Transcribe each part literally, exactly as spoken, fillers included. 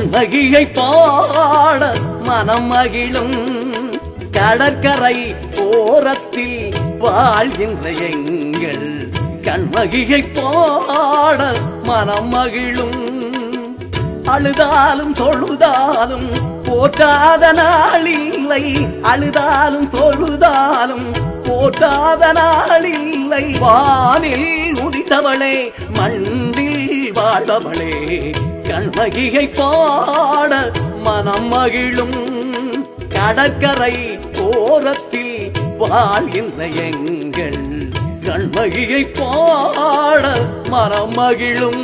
கண்ணகியை பாட மனம் மகிழும் கடற்கரை ஓரத்தில் வாழ்கின்ற எங்கள் கண்ணகியை பாட மனம் மகிழும். அழுதாலும் தொழுதாலும் போற்றாத நாளில்லை, அழுதாலும் தொழுதாலும் போற்றாத நாளில்லை. வானில் உதித்தவளே மண்ணில் வாழ்பவளே கண்ணகியை பாட மனம் மகிழும் கடற்கரை ஓரத்தில் வாழ்கின்ற எங்கள் கண்ணகியை பாட மனம் மகிழும்.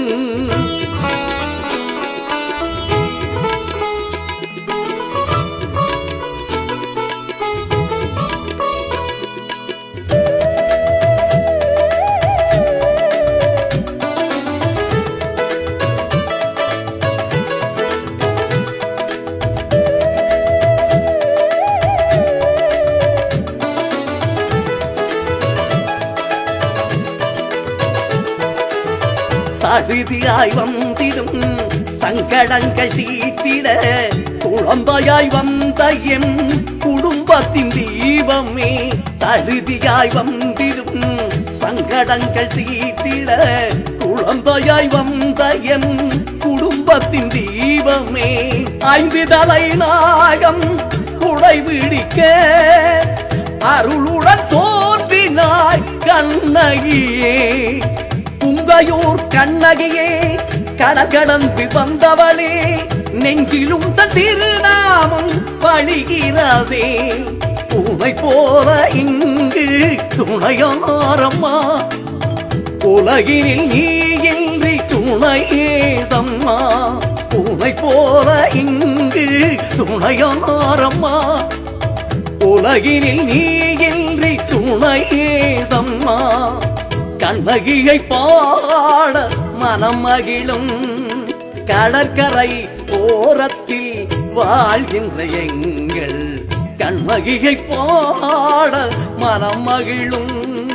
சடுதியாய் வந்திடும் சங்கடங்கள் தீர்த்திட குழந்தையாய் வந்த என் குடும்பத்தின் தீபமே. சடுதியாய் வந்திடும் சங்கடங்கள் தீர்த்திட குழந்தையாய் வந்த என் குடும்பத்தின் தீபமே. ஐந்து தலை நாகம் குடை பிடிக்க அருளுடன் தோன்றினாய் கண்ணகியே. உங்கையூர் கண்ணகியே கடல் கடந்து வந்தவளே நெஞ்சிலும் தன் திருநாமம் பழிகிறதே. உனை போல இங்கு துணையாரம்மா உலகினில் நீ இன்றி துணையேதம்மா. உனை போல இங்கு துணையாரம்மா உலகினில் நீ இன்றி துணையேதம்மா. கண்ணகியை பாட மனம் மகிழும் கடற்கரை ஓரத்தில் வாழ்கின்ற எங்கள் கண்ணகியை பாட மனம் மகிழும்.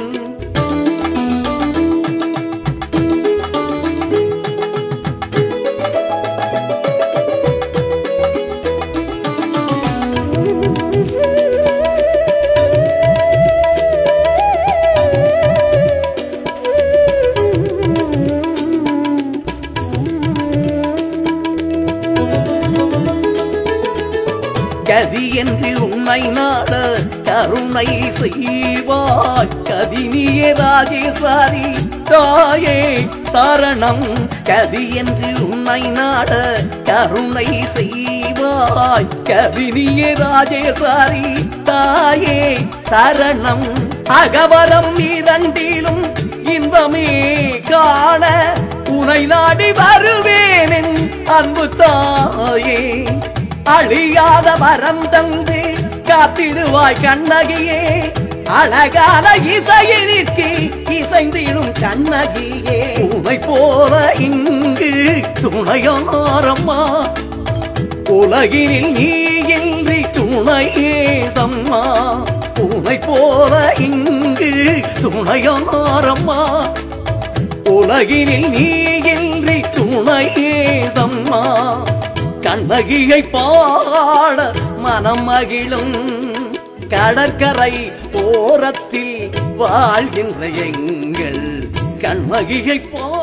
கதி என்று உன்னை நாட கருணை செய்வாய் கதினியே ராஜேஸ்வரி தாயே சரணம். கதி என்று உன்னை நாட கருணை செய்வாய் கதினியே ராஜேஸ்வரி தாயே சரணம். அகவரம் இரண்டிலும் இன்பமே காண உனை நாடி வருவேன் அன்பு தாயே. அழியாத வரம் தந்து காத்திடுவாய் கண்ணகியே அழகான இசையிற்கு இசைந்திடும் கண்ணகியே. உனை போல இங்கு துணையாரம்மா உலகினில் நீ இன்றி துணையேதம்மா. உனை போல இங்கு துணையாரம்மா உலகினில் நீ இன்றி துணையேதம்மா. கண்ணகியை பாட மனம் மகிழும் கடற்கரை ஓரத்தில் வாழ்கின்ற எங்கள் கண்ணகியை பாட.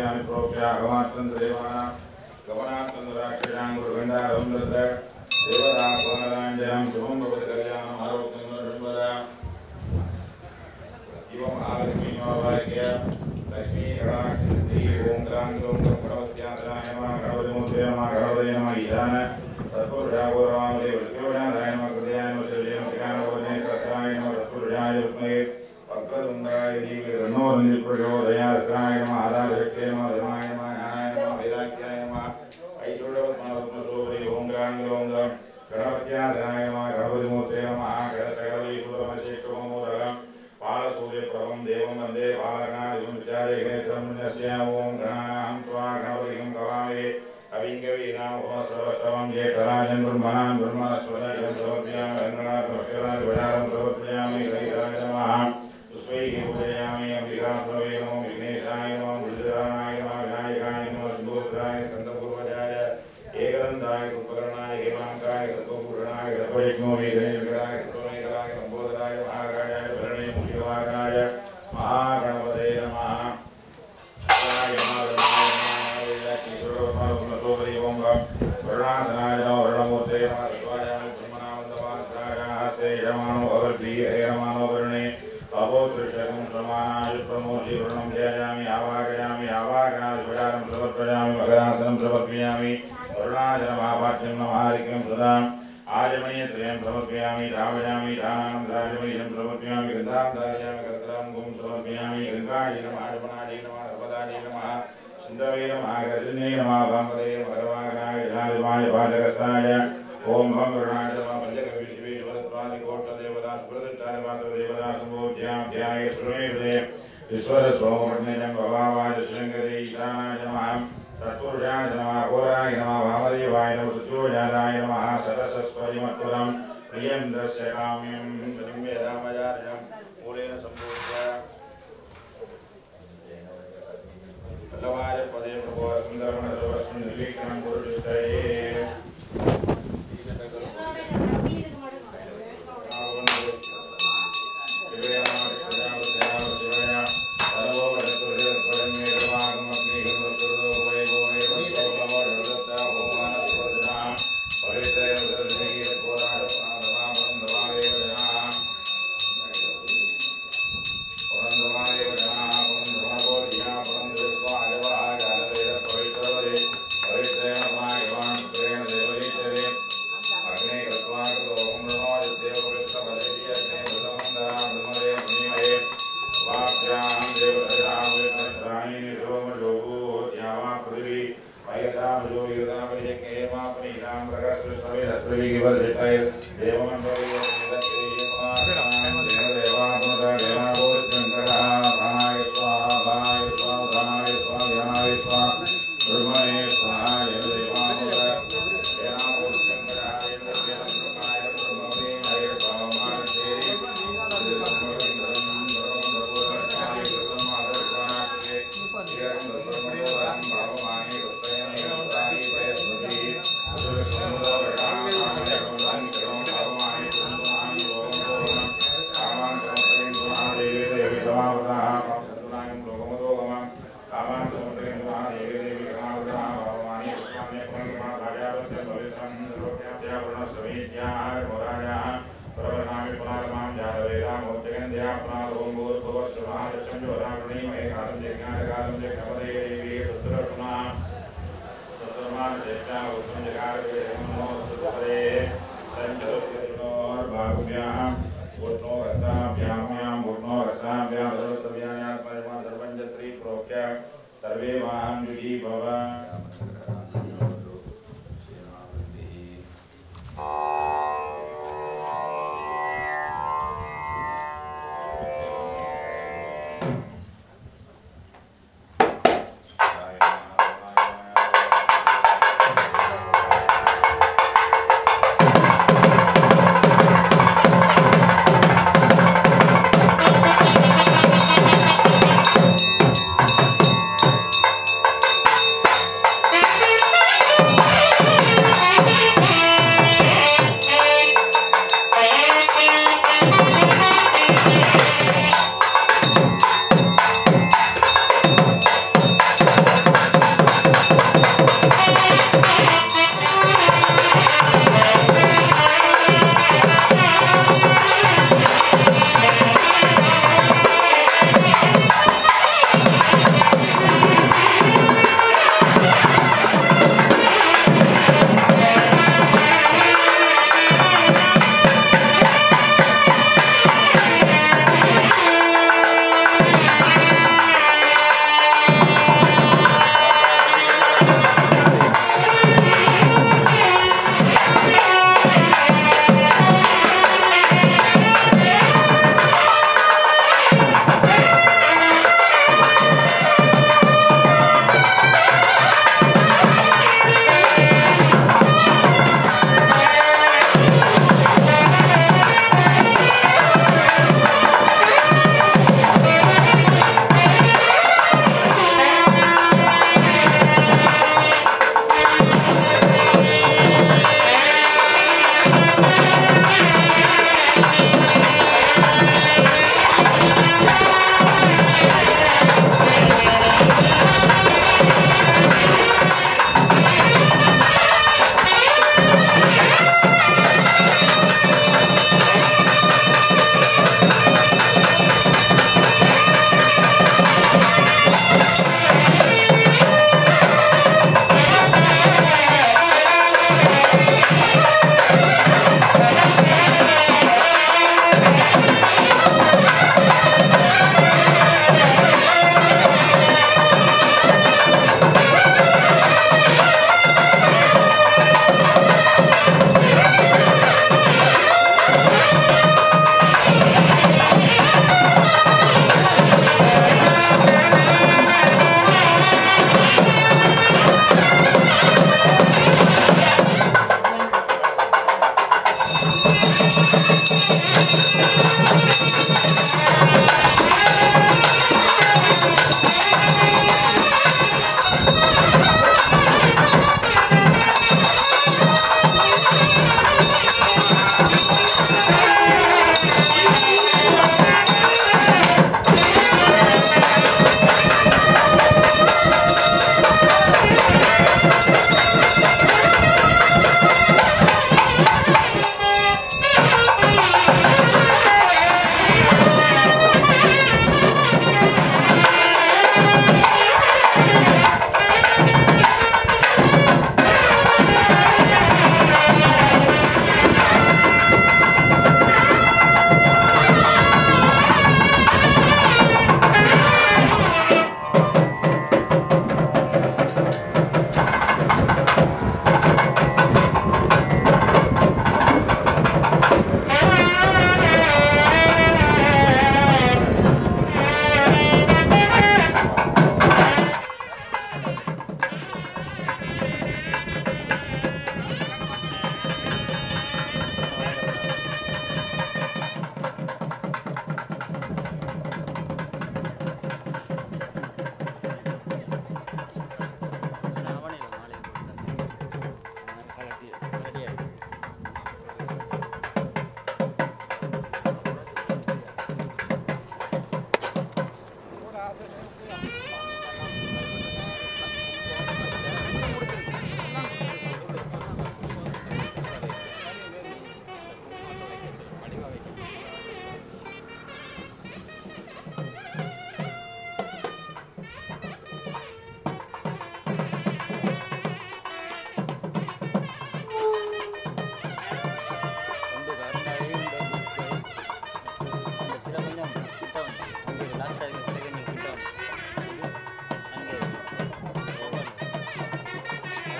यानि प्रोक्ष्य अगमात्तंत्र देवानां गमनात्तंत्र राक्षसां गुरुगंधारं दत्त देवता पुनराञ्जनं शुभं भवति कल्याणम् आरोग्यं नृम्बदा इवम् आलक्ष्मी नवभाग्य लक्ष्मी गणाक्षी ओम क्रांति ओम गणपत्यासनाय नमः गणपतिमूर्तये नमः गणपतये नमः ईशान तत्पुरुषाय गौरवामदे विष्णुवनाथाय नमः कृतयाय नमः शिवजयमतिकानवरणे सहस्राय नमः तत्पुरुषाय विष्णुवे वक्रतुण्डाय धीमहि तन्नो रन्जिः प्रचोदयात् नमः आधारशक्तये नमः धर्माय नमः ज्ञानाय नमः वैराग्याय नमः ऐश्वर्यवत्मरत्नशोभे ओम क्रांति ओम गणपत्यासनाय नमः गणपतिमूर्तये नमः गणसकलैश्वरमशेषोमोदकम् पालसूर्यप्रभं देवं वन्दे बालगणाधिपं विचारे गणेशस्य ओम गणानां त्वा गणपतिं कवामहे अविङ्गवीनामोहस्रवस्तवं ज्येष्ठराजन् ब्रह्मणां ब्रह्मणस्वदं समर्पयामि रङ्गनाथमक्षराज वडारं समर्पयामि हरिहराय नमः पुष्पैः पूजयामि अम्बिकाप्रणवे नमो विघ्नेशाय नमो बुद्धिदानाय नमः विनायकाय नमः सिन्दूराय स्कन्दपूर्वजाय एकदन्ताय उपकरणाय हेमाङ्काय तत्त्वपूर्णाय गणपतिग्नोमि गणेशविग्रहाय कृष्णमेघराय लम्बोदराय महाकायाय भरणे मुख्यवाहनाय महागणपतये नमः वरुणासनाय नमः वरुणमूर्तये नमः शिवाय ब्रह्मणावन्दवासनाय हस्ते यमानो अवर्ति हेरमानो वरुणे अवोत्कृष्टं समानाय प्रमोदि वरुणं ध्यायामि आवाहयामि आवाहनाय विचारं समर्पयामि मकरासनं समर्पयामि वरुणाय नमः वाच्यं नमः हरिकं सदाम् आजमनीयत्रयं समर्पयामि धावयामि दानानं राजमनीयं समर्पयामि गन्धां धारयामि कर्तरां गुं समर्पयामि गङ्गायै नमः आजमनायै नमः सर्वदायै नमः सिन्धवे नमः गर्जने नमः भामदे नमः सर्वागणाय जनाधिपाय भाजगताय ओम भं वरुणाय नमः पञ्चकविश्वेश्वरत्वादिकोट्टदेवता सुप्रतिष्ठाय मातृदेवता सम्भोज्यां ध्याये सुरेवदे ईश्वर सोमवर्णेजं भवावाय शृङ्गदे ईशानाय नमः तत्पुरुषाय नमः घोराय नमः वामदेवाय नमः सुत्रोजाताय नमः सतसस्वरिमत्वरं प्रियं दस्य काम्यं सनिम्यदामजार्यं मूलेन सम्भूत्य पल्लवाय पदे प्रभो सुन्दरमणसवस्मिन् निर्विघ्नं पुरुषस्तये सर्वे मां युगी भव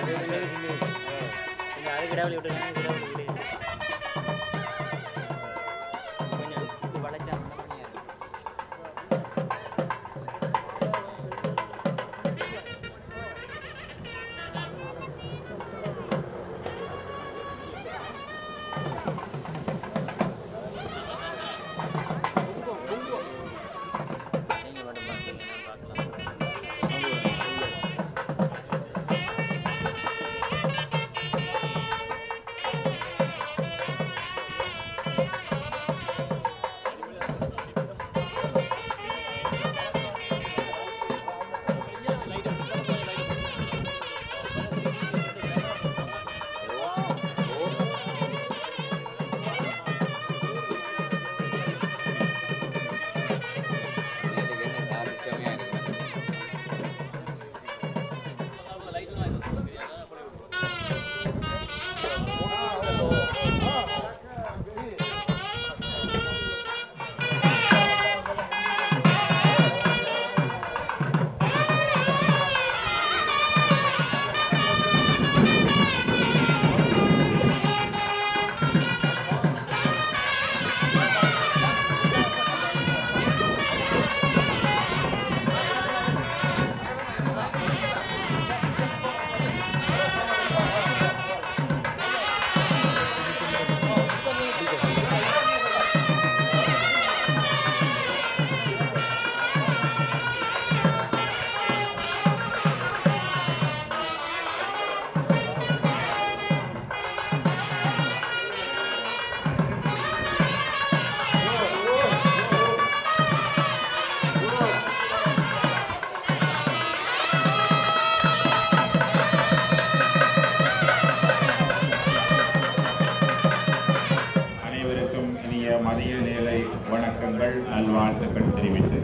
மதிய நேலை வணக்கங்கள் நல்வாழ்த்துக்கள் தெரிவித்து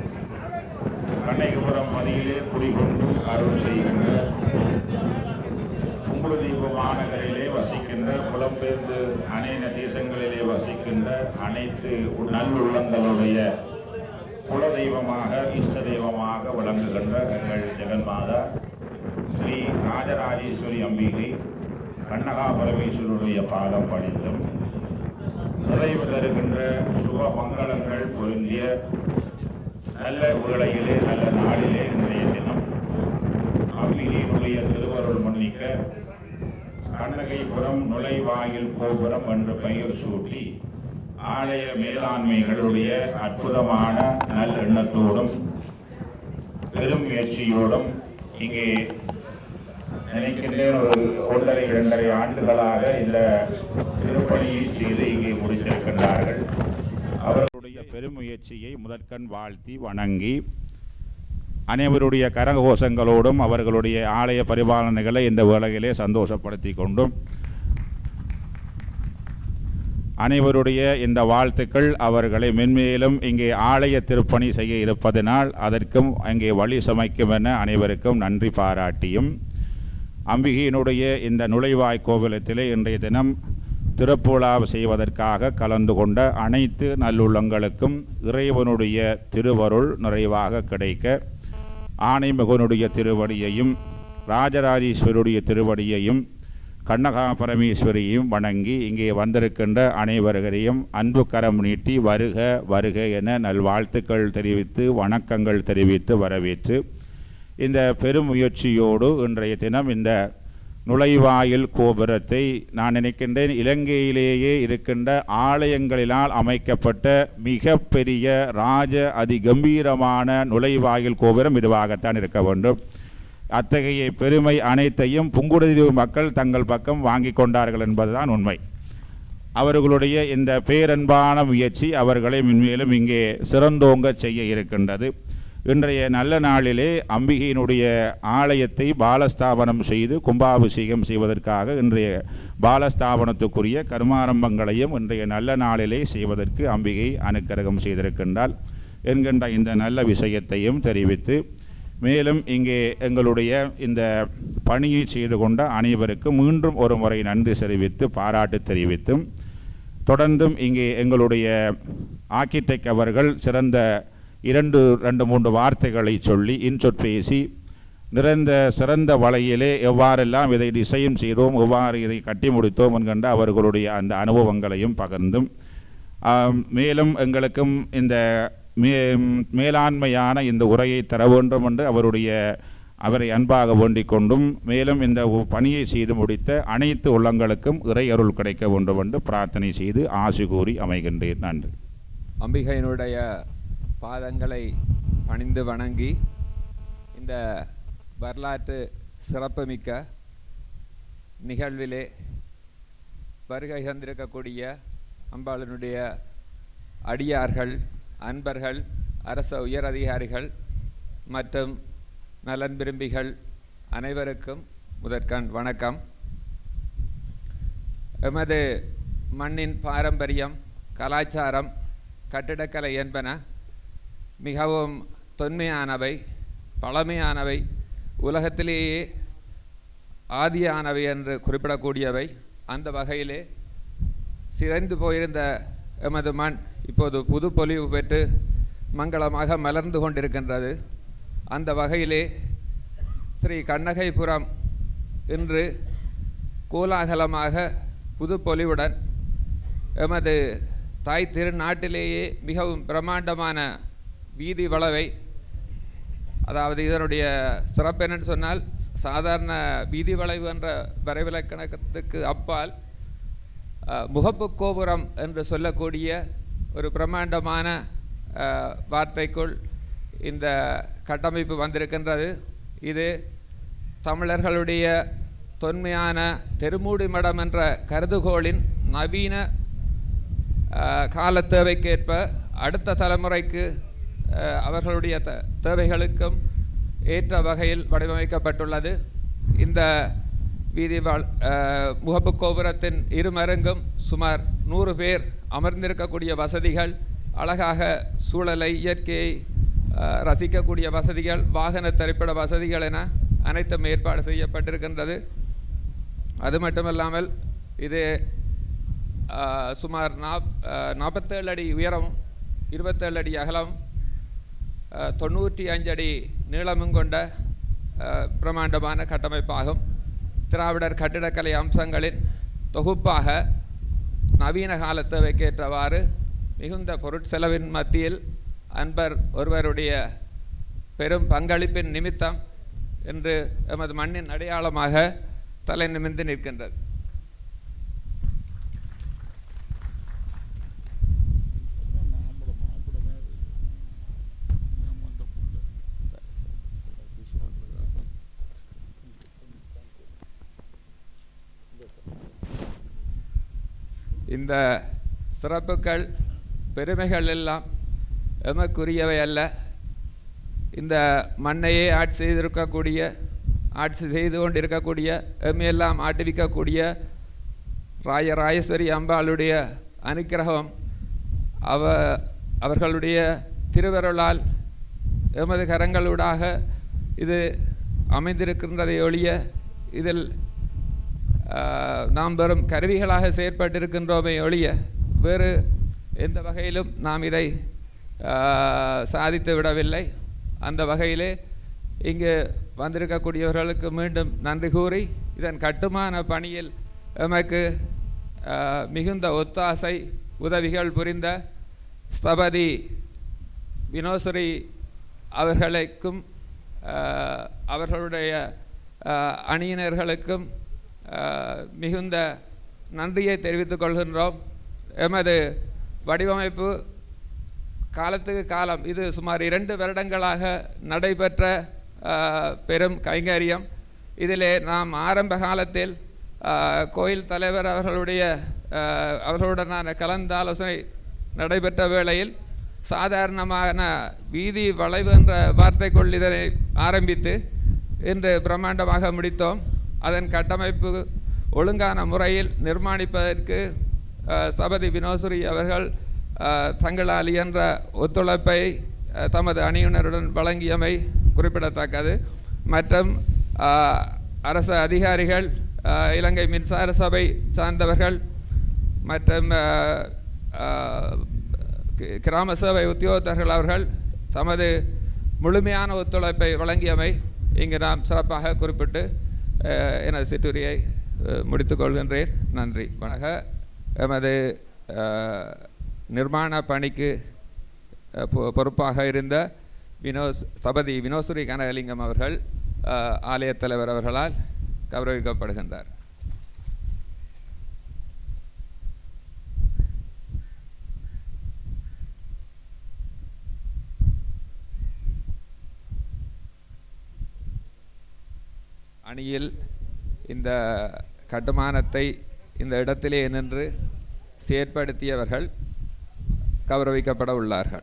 கண்ணகிபுரம் மதியிலே குடிகொண்டு அருள் செய்கின்ற புங்குடுதீவு மாநகரிலே வசிக்கின்ற புலம்பெயர்ந்து அநேக தேசங்களிலே வசிக்கின்ற அனைத்து நல்லுள்ளங்களுடைய குலதெய்வமாக இஷ்ட தெய்வமாக விளங்குகின்ற எங்கள் ஜெகன்மாதா ஸ்ரீ ராஜராஜேஸ்வரி அம்பிகை கண்ணகா பரமேஸ்வருடைய பாதம் பணிந்தும் நிறைவு தருகின்ற சுப மங்களங்கள் பொருந்திய நல்ல வேளையிலே நல்ல நாளிலே இன்றைய தினம் அம்பிகையினுடைய திருவருள் மன்னிக்க கண்ணகிபுரம் நுழைவாயில் கோபுரம் என்று பெயர் சூட்டி ஆலய மேலாண்மைகளுடைய அற்புதமான நல் எண்ணத்தோடும் பெரும் முயற்சியோடும் இங்கே நினைக்கின்றேன் ஒரு ஒன்றரை இரண்டரை ஆண்டுகளாக இந்த திருப்பணியை செய்து இங்கே முடித்திருக்கின்றார்கள். அவர்களுடைய பெருமுயற்சியை முதற்கண் வாழ்த்தி வணங்கி அனைவருடைய கரகோஷங்களோடும் அவர்களுடைய ஆலய பரிபாலனைகளை இந்த வேளையிலே சந்தோஷப்படுத்தி கொண்டும் அனைவருடைய இந்த வாழ்த்துக்கள் அவர்களை மென்மேலும் இங்கே ஆலய திருப்பணி செய்ய இருப்பதனால் அதற்கும் அங்கே வழி சமைக்கும் என அனைவருக்கும் நன்றி பாராட்டியும் அம்பிகையினுடைய இந்த நுழைவாய் கோவிலத்திலே இன்றைய தினம் திருப்புலா செய்வதற்காக கலந்து கொண்ட அனைத்து நல்லுள்ளங்களுக்கும் இறைவனுடைய திருவருள் நிறைவாக கிடைக்க ஆனைமுகனுடைய திருவடியையும் ராஜராஜேஸ்வருடைய திருவடியையும் கண்ணகா பரமேஸ்வரியையும் வணங்கி இங்கே வந்திருக்கின்ற அனைவரையும் அன்பு கரம் நீட்டி வருக வருக என நல்வாழ்த்துக்கள் தெரிவித்து வணக்கங்கள் தெரிவித்து வரவேற்று இந்த பெரும் முயற்சியோடு இன்றைய தினம் இந்த நுழைவாயில் கோபுரத்தை நான் நினைக்கின்றேன் இலங்கையிலேயே இருக்கின்ற ஆலயங்களினால் அமைக்கப்பட்ட மிக பெரிய ராஜ அதி கம்பீரமான நுழைவாயில் கோபுரம் இதுவாகத்தான் இருக்க வேண்டும். அத்தகைய பெருமை அனைத்தையும் புங்குடுதீவு மக்கள் தங்கள் பக்கம் வாங்கி கொண்டார்கள் என்பதுதான் உண்மை. அவர்களுடைய இந்த பேரன்பான முயற்சி அவர்களை மென்மேலும் இங்கே சிறந்தோங்க செய்ய இருக்கின்றது. இன்றைய நல்ல நாளிலே அம்பிகையினுடைய ஆலயத்தை பாலஸ்தாபனம் செய்து கும்பாபிஷேகம் செய்வதற்காக இன்றைய பாலஸ்தாபனத்துக்குரிய கர்மாரம்பங்களையும் இன்றைய நல்ல நாளிலே செய்வதற்கு அம்பிகை அனுக்கிரகம் செய்திருக்கின்றாள் என்கின்ற இந்த நல்ல விஷயத்தையும் தெரிவித்து மேலும் இங்கே எங்களுடைய இந்த பணியை செய்து கொண்ட அனைவருக்கும் மீண்டும் ஒரு முறை நன்றி தெரிவித்து பாராட்டு தெரிவித்தும் தொடர்ந்தும் இங்கே எங்களுடைய ஆர்க்கிடெக்ட் அவர்கள் சிறந்த இரண்டு ரெண்டு மூன்று வார்த்தைகளை சொல்லி இன்சொற் பேசி நிறைந்த சிறந்த வலையிலே எவ்வாறெல்லாம் இதை டிசைன் செய்தோம், எவ்வாறு இதை கட்டி முடித்தோம் என்கின்ற அவர்களுடைய அந்த அனுபவங்களையும் பகிர்ந்தும், மேலும் எங்களுக்கும் இந்த மே மேலாண்மையான இந்த உரையை தர வேண்டும் என்று அவருடைய அவரை அன்பாக வேண்டிக் கொண்டும், மேலும் இந்த பணியை செய்து முடித்த அனைத்து உள்ளங்களுக்கும் இறை அருள் கிடைக்க வேண்டும் என்று பிரார்த்தனை செய்து ஆசி கூறி அமைகின்றேன். நன்றி. அம்பிகையினுடைய பாதங்களை பணிந்து வணங்கி இந்த வரலாற்று சிறப்புமிக்க நிகழ்விலே வருகை தந்திருக்கக்கூடிய அம்பாளினுடைய அடியார்கள், அன்பர்கள், அரச உயர் அதிகாரிகள் மற்றும் நலன் விரும்பிகள் அனைவருக்கும் முதற்கண் வணக்கம். எமது மண்ணின் பாரம்பரியம், கலாச்சாரம், கட்டிடக்கலை என்பன மிகவும் தொன்மையானவை, பழமையானவை, உலகத்திலேயே ஆதியானவை என்று குறிப்பிடக்கூடியவை. அந்த வகையிலே சிதைந்து போயிருந்த எமது மண் இப்போது புது பொலிவு பெற்று மங்களமாக மலர்ந்து கொண்டிருக்கின்றது. அந்த வகையிலே ஸ்ரீ கண்ணகைபுரம் இன்று கோலாகலமாக புது பொலிவுடன் எமது தாய் திருநாட்டிலேயே மிகவும் பிரம்மாண்டமான வீதி வளவை, அதாவது இதனுடைய சிறப்பு என்னன்னு சொன்னால், சாதாரண வீதி வளைவு என்ற வரைவிலக்கணத்துக்கு அப்பால் முகப்பு கோபுரம் என்று சொல்லக்கூடிய ஒரு பிரம்மாண்டமான வார்த்தைக்குள் இந்த கட்டமைப்பு வந்திருக்கின்றது. இது தமிழர்களுடைய தொன்மையான தெருமூடி மடம் என்ற கருதுகோளின் நவீன கால தேவைக்கேற்ப அடுத்த தலைமுறைக்கு அவர்களுடைய த தேவைகளுக்கும் ஏற்ற வகையில் வடிவமைக்கப்பட்டுள்ளது. இந்த வீதி முகப்பு கோபுரத்தின் இருமருங்கும் சுமார் நூறு பேர் அமர்ந்திருக்கக்கூடிய வசதிகள், அழகாக சூழலை, இயற்கையை ரசிக்கக்கூடிய வசதிகள், வாகன திரைப்பட வசதிகள் என அனைத்தும் ஏற்பாடு செய்யப்பட்டிருக்கின்றது. அது மட்டுமல்லாமல் இது சுமார் நாப் நாற்பத்தேழு அடி உயரம், இருபத்தேழு அடி அகலம், தொண்ணூற்றி அஞ்சு அடி நீளமும் கொண்ட பிரம்மாண்டமான கட்டமைப்பாகும். திராவிடர் கட்டிடக்கலை அம்சங்களின் தொகுப்பாக நவீன கால தேவைக்கேற்றவாறு மிகுந்த பொருட்செலவின் மத்தியில் அன்பர் ஒருவருடைய பெரும் பங்களிப்பின் நிமித்தம் என்று எமது மண்ணின் அடையாளமாக தலை நிமிர்ந்து நிற்கின்றது. இந்த சிறப்புகள், பெருமைகள் எல்லாம் எமக்குரியவை அல்ல. இந்த மண்ணையே ஆட்சி செய்திருக்கக்கூடிய, ஆட்சி செய்து கொண்டிருக்கக்கூடிய, எம்மையெல்லாம் ஆட்டுவிக்கக்கூடிய ராய ராயேஸ்வரி அம்பாளுடைய அனுக்கிரகம் அவ அவர்களுடைய திருவருளால் எமது கரங்களூடாக இது அமைந்திருக்கின்றதை ஒழிய இதில் நாம் வெறும் கருவிகளாக செயற்பட்டிருக்கின்றோமே ஒழிய வேறு எந்த வகையிலும் நாம் இதை சாதித்து விடவில்லை. அந்த வகையிலே இங்கு வந்திருக்கக்கூடியவர்களுக்கு மீண்டும் நன்றி கூறி, இதன் கட்டுமான பணியில் எமக்கு மிகுந்த ஒத்தாசை உதவிகள் புரிந்த ஸ்தபதி வினோஸ்ரீ அவர்களுக்கும் அவர்களுடைய அணியினர்களுக்கும் மிகுந்த நன்றியை தெரிவித்துக் கொள்கின்றோம். எமது வடிவமைப்பு காலத்துக்கு காலம், இது சுமார் இரண்டு வருடங்களாக நடைபெற்ற பெரும் கைங்கரியம். இதிலே நாம் ஆரம்ப காலத்தில் கோயில் தலைவர் அவர்களுடைய அவர்களுடனான கலந்தாலோசனை நடைபெற்ற வேளையில் சாதாரணமான வீதி வளைவு என்ற வார்த்தைக்குள் இதனை ஆரம்பித்து இன்று பிரம்மாண்டமாக முடித்தோம். அதன் கட்டமைப்பு ஒழுங்கான முறையில் நிர்மாணிப்பதற்கு ஸ்தபதி வினோஸ்ரீ அவர்கள் தங்களால் இயன்ற ஒத்துழைப்பை தமது அணியினருடன் வழங்கியமை குறிப்பிடத்தக்கது. மற்றும் அரசு அதிகாரிகள், இலங்கை மின்சார சபை சார்ந்தவர்கள் மற்றும் கிராம சேவை உத்தியோகத்தர்கள் அவர்கள் தமது முழுமையான ஒத்துழைப்பை வழங்கியமை இங்கு நாம் சிறப்பாக குறிப்பிட்டு எனது சிற்றுரையை முடித்துக்கொள்கின்றேன். நன்றி. வணக்கம். எமது நிர்மாண பணிக்கு பொறுப்பாக இருந்த வினோஸ் ஸ்தபதி வினோசுரி கனகலிங்கம் அவர்கள் ஆலய தலைவர் அவர்களால் கௌரவிக்கப்படுகின்றார். அணியில் இந்த கட்டுமானத்தை இந்த இடத்திலே நின்று செயற்படுத்தியவர்கள் கௌரவிக்கப்பட உள்ளார்கள்.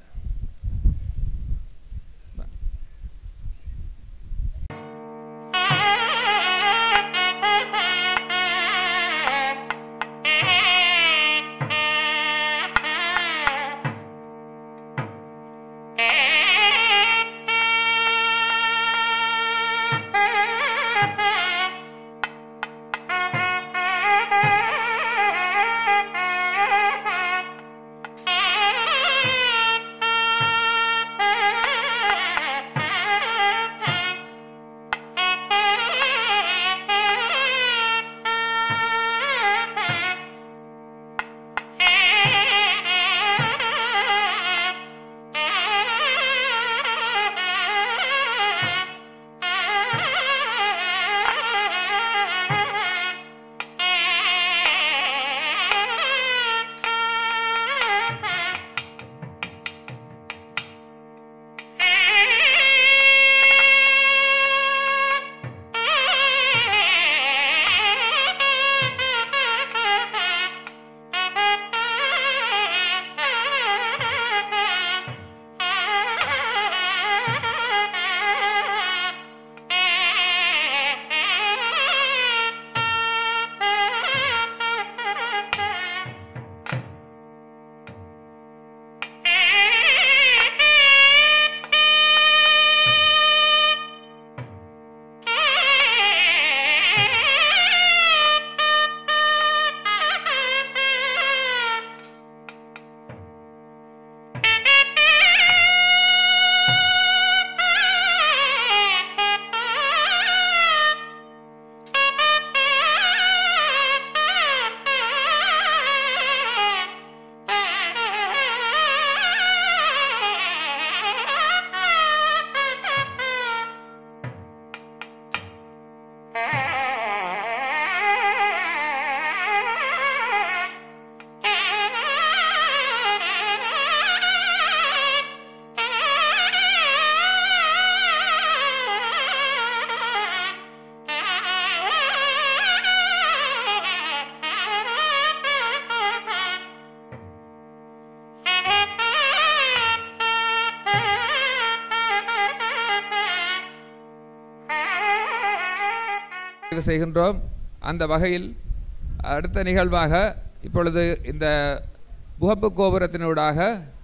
செய்கின்றோம். அந்த வகையில் அடுத்த நிகழ்வாக இப்பொழுது இந்த முகப்பு கோபுரத்தினூடாக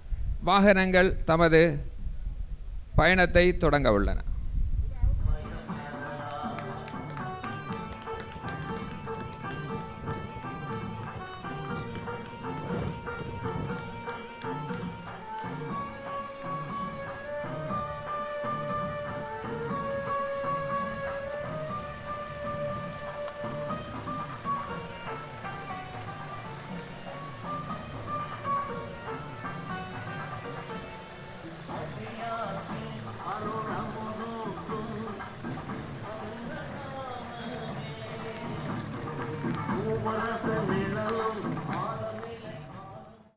வாகனங்கள் தமது பயணத்தை தொடங்க உள்ளன. What